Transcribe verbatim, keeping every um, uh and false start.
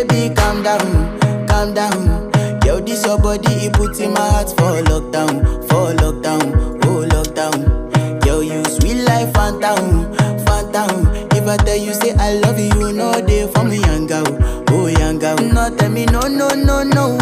baby, calm down, calm down. Yo, this your body, it puts in my heart for lockdown, for lockdown, oh lockdown. Yo, you sweet life, phantom, phantom. If I tell you say I love you, no day for me, young girl, oh young girl. No tell me no, no, no, no,